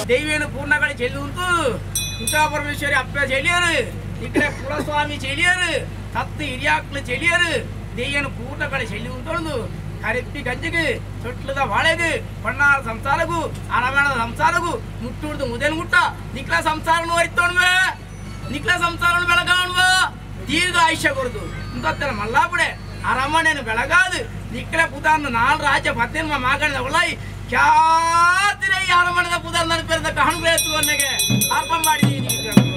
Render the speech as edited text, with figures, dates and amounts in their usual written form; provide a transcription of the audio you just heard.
ದೈವೇನು ಪೂರ್ಣಗಳು ಚೆಲ್ಲಿ ಉಂಟು ಕುಶಾ ಪರಮೇಶ್ವರಿ ಅಪ್ಪ ಚೆಲ್ಲಿಯರು ಇಕಡೆ ಕುಲಸ್ವಾಮಿ ಚೆಲ್ಲಿಯರು ಸತ್ತು ಹಿರಿಯಾಕ್ಲು ಚೆಲ್ಲಿಯರು ದೆಯ್ಯನು ಪೂರ್ಣಗಳು ಚೆಲ್ಲಿ ಉಂಟೊಂದು ಕರಿಪ್ಪಿ ಗಂಜಿಗೆ ಚೊಟ್ಲದ ಬಾಳೆಗೆ ಬಣ್ಣಾರ ಸಂಸಾರಗೂ ಅರಮಣದ ಸಂಸಾರಗೂ ಮುಟ್ಟುಡ್ದು ಮುದೇನು ಮುಟ್ಟ ನಿಕ್ಲ ಸಂಸಾರನು ಒರಿತೋಣ್ವೆ ನಿಕ್ಲ ಸಂಸಾರನು ಬೆಳಗಾಣ್ವ ದೀರ್ಘ ಆಯುಷ್ಯ ಕೊಡುದು ಇಂకొత్తల ಮಲ್ಲಾಪುಡೆ ಅರಮನೆಯನ್ನು ಬೆಳಗಾದು ನಿಕ್ಲ ಪುದಾರ್ನ 4 ರಾಜ್ಯ 18 ಮಾಗಣದ ಒಳೈ ಖ್ಯಾತಿರೈ ಅರಮನೆದ ಪುದಾರ್ ನೆನಪಿರದ ಕಹಣ್ಬೇಕು ಅನ್ನಗೆ ಅರ್ಪ ಮಾಡಿದೀನಿ.